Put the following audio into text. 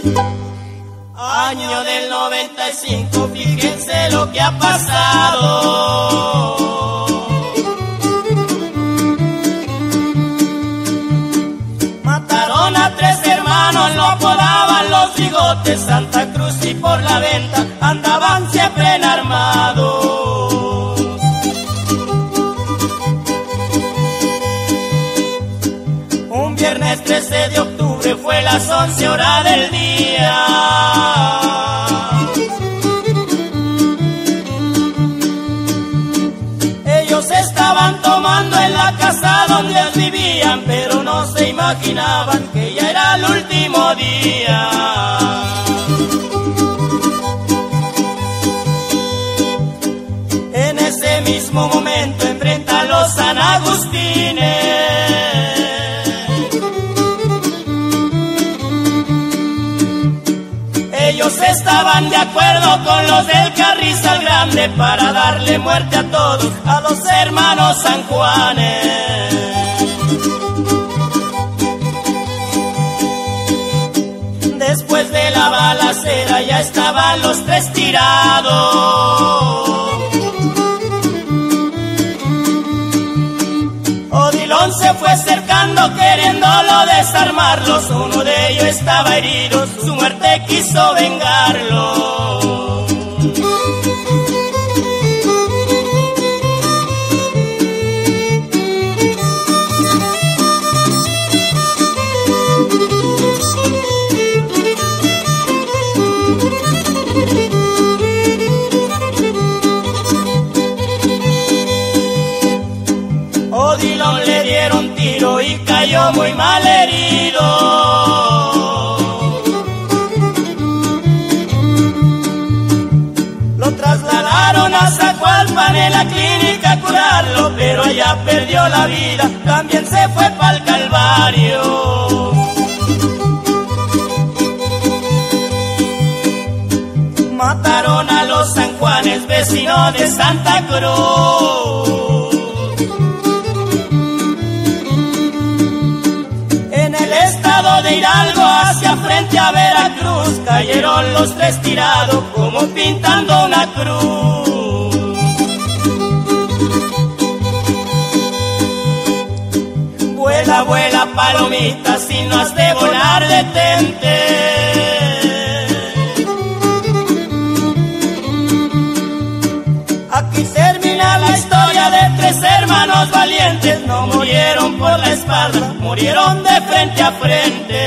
Año del 95, fíjense lo que ha pasado. Mataron a 3 hermanos, lo apodaban los bigotes. Santa Cruz y por la venta andaban siempre en armados. Un viernes 13 de octubre fue las 11 horas del día. Ellos estaban tomando en la casa donde ellos vivían, pero no se imaginaban que ya era el último día. En ese mismo momento enfrentan los San Agustines. Ellos estaban de acuerdo con los del Carrizal Grande para darle muerte a todos, a los hermanos San Juanes. Después de la balacera ya estaban los 3 tirados. Odilon se fue acercando queriéndolo desarmarlos. Uno de ellos estaba herido, su muerte quiso vengarlo. Odilon le dieron tiro y cayó muy mal herido. Lo trasladaron a Zacualpan en la clínica a curarlo, pero allá perdió la vida, también se fue para el Calvario. Mataron a los San Juanes, vecinos de Santa Cruz. De Hidalgo hacia frente a Veracruz cayeron los 3 tirados como pintando una cruz. Vuela, vuela palomita, si no has de volar detente. Aquí termina la historia de 3 hermanos valientes. No murieron por la espalda, murieron de frente a frente.